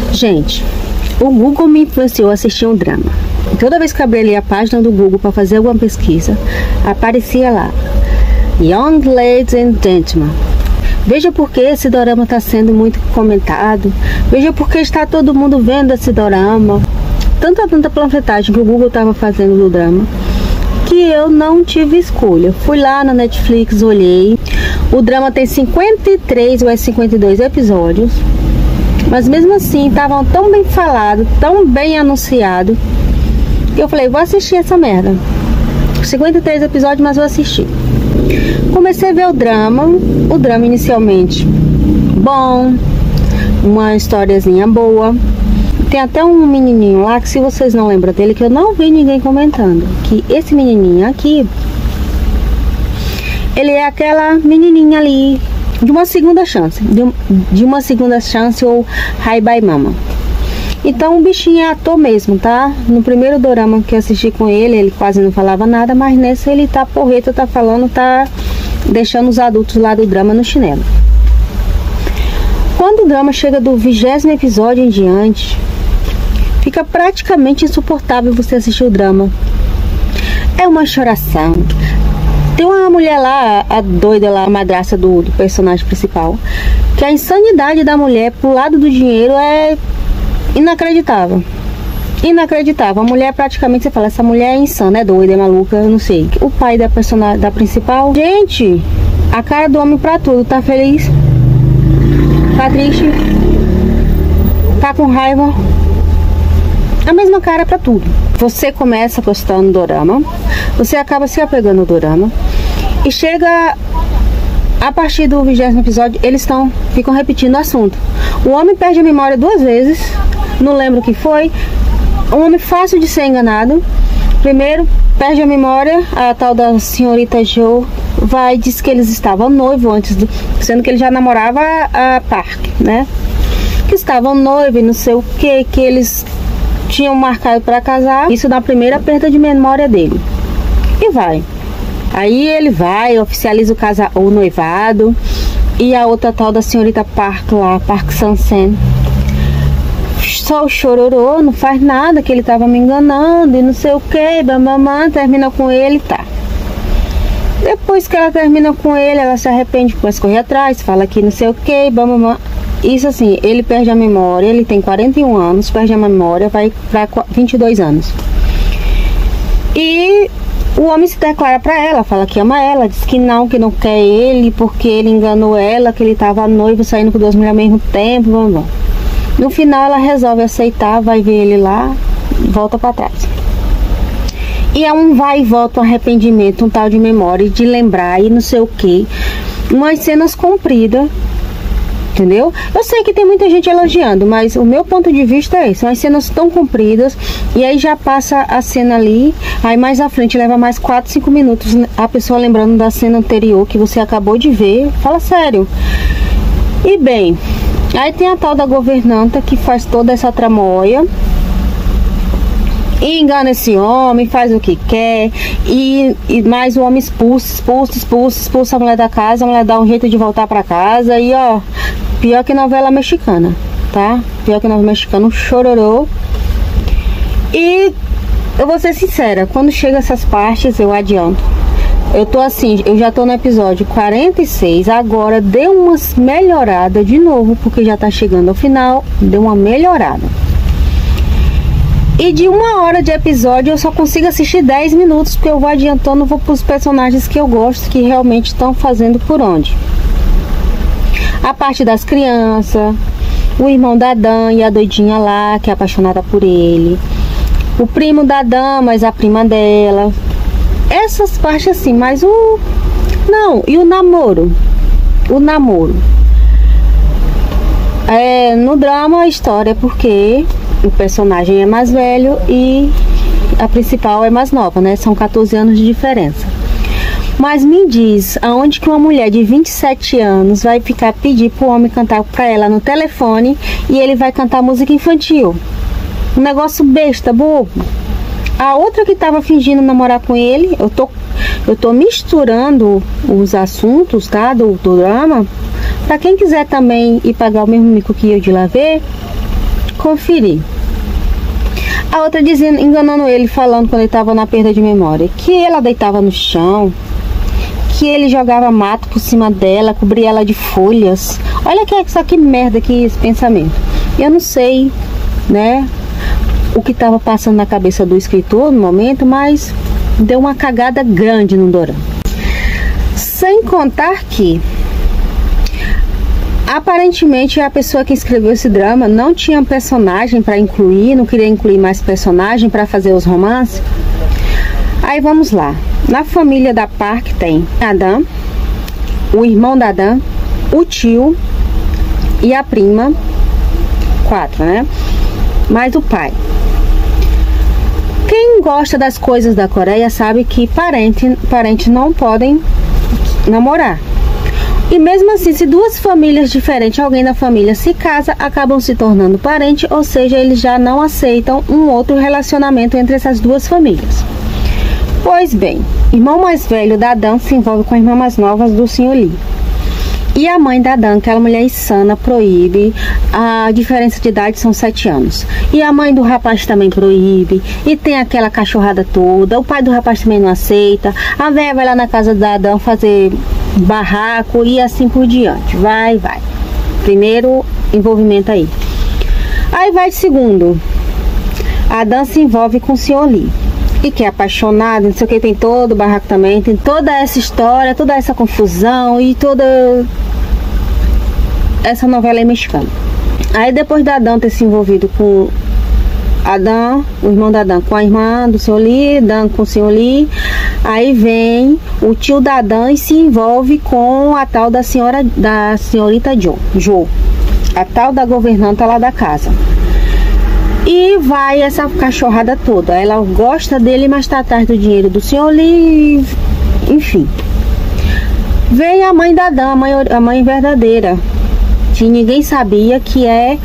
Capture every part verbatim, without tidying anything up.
Gente, o Google me influenciou a assistir um drama. Toda vez que eu abri ali a página do Google para fazer alguma pesquisa, aparecia lá Young Ladies and Gentlemen. Veja por que esse dorama está sendo muito comentado. Veja por que está todo mundo vendo esse dorama. Tanta, tanta panfletagem que o Google estava fazendo do drama, que eu não tive escolha. Fui lá na Netflix, olhei. O drama tem cinquenta e três ou cinquenta e dois episódios. Mas mesmo assim, estavam tão bem falados, tão bem anunciados, que eu falei, vou assistir essa merda. cinquenta e três episódios, mas vou assistir. Comecei a ver o drama. O drama inicialmente bom, uma historiazinha boa. Tem até um menininho lá, que se vocês não lembram dele, que eu não vi ninguém comentando, que esse menininho aqui, ele é aquela menininha ali de uma segunda chance, de, um, de uma segunda chance ou Hi Bye Mama. Então o bichinho é ator mesmo, tá? No primeiro dorama que eu assisti com ele, ele quase não falava nada, mas nesse ele tá porreta, tá falando, tá deixando os adultos lá do drama no chinelo. Quando o drama chega do vigésimo episódio em diante, fica praticamente insuportável você assistir o drama. É uma choração. Tem uma mulher lá, a doida lá, a madraça do, do personagem principal, que a insanidade da mulher pro lado do dinheiro é inacreditável. Inacreditável. A mulher praticamente, você fala, essa mulher é insana, é doida, é maluca, eu não sei. O pai da personagem, da principal, gente, a cara do homem pra tudo. Tá feliz, tá triste, tá com raiva, a mesma cara pra tudo. Você começa gostando do dorama, você acaba se apegando ao dorama, e chega a partir do vigésimo episódio, eles estão, ficam repetindo o assunto. O homem perde a memória duas vezes, não lembro o que foi. Um homem fácil de ser enganado. Primeiro, perde a memória, a tal da senhorita Joe vai, diz que eles estavam noivos antes, do, sendo que ele já namorava a, a Park, né? Que estavam noivos e não sei o que, que eles tinham marcado para casar. Isso na primeira perda de memória dele. E vai. Aí ele vai, oficializa o, casa, o noivado. E a outra tal da senhorita Park lá, Park San-sen, só o chororô, não faz nada, que ele tava me enganando e não sei o que, mamãe, termina com ele, tá. Depois que ela termina com ele, ela se arrepende, começa a correr atrás, fala que não sei o que, mamãe. Isso assim, ele perde a memória, ele tem quarenta e um anos, perde a memória, vai pra vinte e dois anos. E o homem se declara pra ela, fala que ama ela, diz que não, que não quer ele, porque ele enganou ela, que ele tava noivo, saindo com duas mulheres ao mesmo tempo, blá, blá. No final ela resolve aceitar, vai ver ele lá, volta pra trás. E é um vai e volta, um arrependimento, um tal de memória, de lembrar e não sei o que. Umas cenas compridas, entendeu? Eu sei que tem muita gente elogiando, mas o meu ponto de vista é esse. São as cenas tão compridas, e aí já passa a cena ali, aí mais à frente leva mais quatro, cinco minutos a pessoa lembrando da cena anterior que você acabou de ver. Fala sério. E bem, aí tem a tal da governanta que faz toda essa tramóia e engana esse homem, faz o que quer, e, e mais o homem expulsa, expulsa, expulsa, expulsa a mulher da casa, a mulher dá um jeito de voltar pra casa, e ó, pior que novela mexicana, tá? Pior que novela mexicana, um chororô. E eu vou ser sincera, quando chega essas partes eu adianto. Eu tô assim, eu já tô no episódio quarenta e seis, agora deu umas melhoradas de novo, porque já tá chegando ao final, deu uma melhorada. E de uma hora de episódio eu só consigo assistir dez minutos, porque eu vou adiantando, vou pros personagens que eu gosto, que realmente estão fazendo por onde. A parte das crianças, o irmão da Dan e a doidinha lá, que é apaixonada por ele. O primo da Dan, mas a prima dela. Essas partes assim, mas o... Não, e o namoro? O namoro. É, no drama a história é porque o personagem é mais velho e a principal é mais nova, né? São quatorze anos de diferença. Mas me diz, aonde que uma mulher de vinte e sete anos vai ficar pedir pro homem cantar pra ela no telefone e ele vai cantar música infantil? Um negócio besta, bobo. A outra que tava fingindo namorar com ele, eu tô, eu tô misturando os assuntos, tá, do, do drama. Pra quem quiser também ir pagar o mesmo mico que eu de lá ver, conferir. A outra dizendo, enganando ele, falando quando ele estava na perda de memória, que ela deitava no chão, que ele jogava mato por cima dela, cobria ela de folhas. Olha que só que merda que esse pensamento. Eu não sei, né, o que estava passando na cabeça do escritor no momento, mas deu uma cagada grande no dorama. Sem contar que aparentemente a pessoa que escreveu esse drama não tinha personagem para incluir, não queria incluir mais personagem para fazer os romances. Aí vamos lá. Na família da Park tem Adam, o irmão da Adam, o tio e a prima, quatro, né? Mais o pai. Quem gosta das coisas da Coreia sabe que parente, parentes não podem namorar. E mesmo assim, se duas famílias diferentes, alguém da família se casa, acabam se tornando parente, ou seja, eles já não aceitam um outro relacionamento entre essas duas famílias. Pois bem, irmão mais velho da Dan se envolve com a irmã mais nova do senhor Lee. E a mãe da Dan, aquela mulher insana, proíbe. A diferença de idade são sete anos. E a mãe do rapaz também proíbe. E tem aquela cachorrada toda. O pai do rapaz também não aceita. A velha vai lá na casa da Dan fazer barraco e assim por diante. Vai, vai. Primeiro envolvimento aí. Aí vai de segundo. A Dan se envolve com o senhor Lee. E que é apaixonado, não sei o que, tem todo o barraco também, tem toda essa história, toda essa confusão e toda essa novela aí mexicana. Aí depois da Dan ter se envolvido com Adam, o irmão da Dan, com a irmã do senhor Lee, Dan com o senhor Lee, aí vem o tio da Dan e se envolve com a tal da senhora, da senhorita Jo, Jo, a tal da governanta lá da casa. E vai essa cachorrada toda. Ela gosta dele, mas está atrás do dinheiro do senhor Lee. Enfim. Vem a mãe da Dan, a mãe, a mãe verdadeira, que ninguém sabia, que é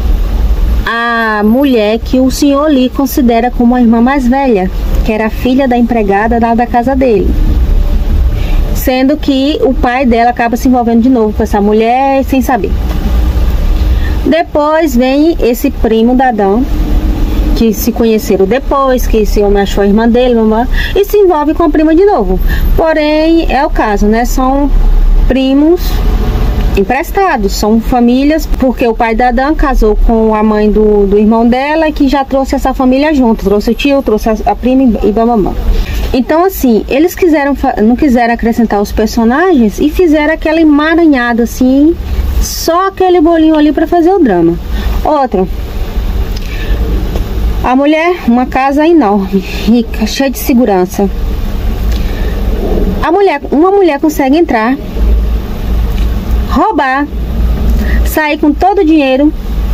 a mulher que o senhor Lee considera como a irmã mais velha, que era a filha da empregada lá da casa dele. Sendo que o pai dela acaba se envolvendo de novo com essa mulher sem saber. Depois vem esse primo da Dan, que se conheceram depois, que esse homem achou a irmã dele, e se envolve com a prima de novo. Porém, é o caso, né? São primos emprestados, são famílias, porque o pai da Dan casou com a mãe do, do irmão dela, que já trouxe essa família junto, trouxe o tio, trouxe a, a prima e babamã. Então, assim, eles quiseram, não quiseram acrescentar os personagens e fizeram aquela emaranhada, assim, só aquele bolinho ali para fazer o drama. Outra, a mulher, uma casa enorme, rica, cheia de segurança. A mulher, uma mulher consegue entrar, roubar, sair com todo o dinheiro.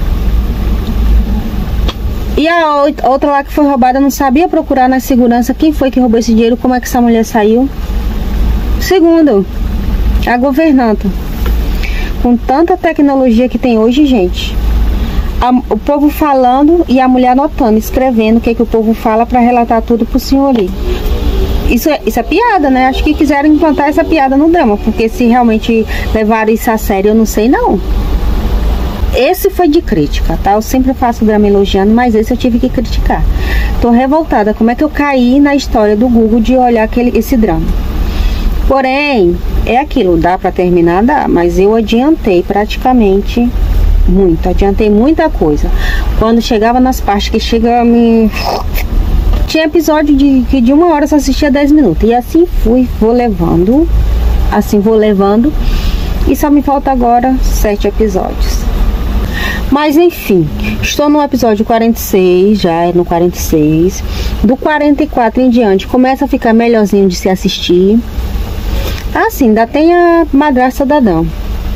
E a outra lá que foi roubada não sabia procurar na segurança quem foi que roubou esse dinheiro, como é que essa mulher saiu. Segundo, a governanta. Com tanta tecnologia que tem hoje, gente, a, o povo falando e a mulher anotando, escrevendo o que, que o povo fala para relatar tudo pro senhor ali. Isso é, isso é piada, né? Acho que quiseram implantar essa piada no drama, porque se realmente levaram isso a sério, eu não sei não. Esse foi de crítica, tá? Eu sempre faço drama elogiando, mas esse eu tive que criticar. Tô revoltada, como é que eu caí na história do Google de olhar aquele, esse drama. Porém, é aquilo, dá pra terminar? Dá, mas eu adiantei praticamente muito, adiantei muita coisa. Quando chegava nas partes que chega a me... Tinha episódio de, que de uma hora só assistia dez minutos. E assim fui, vou levando, assim vou levando. E só me falta agora sete episódios. Mas enfim, estou no episódio quarenta e seis, já é no quarenta e seis. Do quarenta e quatro em diante começa a ficar melhorzinho de se assistir. Ah, sim, ainda tem a madrasta da Dan.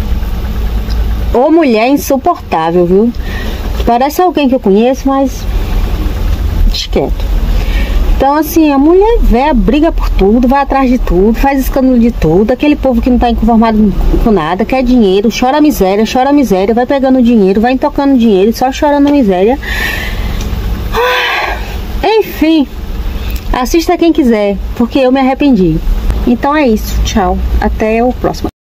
Ô, mulher insuportável, viu? Parece alguém que eu conheço, mas esqueto. Então, assim, a mulher velha briga por tudo, vai atrás de tudo, faz escândalo de tudo. Aquele povo que não tá inconformado com nada, quer dinheiro, chora miséria, chora miséria, vai pegando dinheiro, vai tocando dinheiro, só chorando miséria. Enfim, assista quem quiser, porque eu me arrependi. Então é isso, tchau, até o próximo.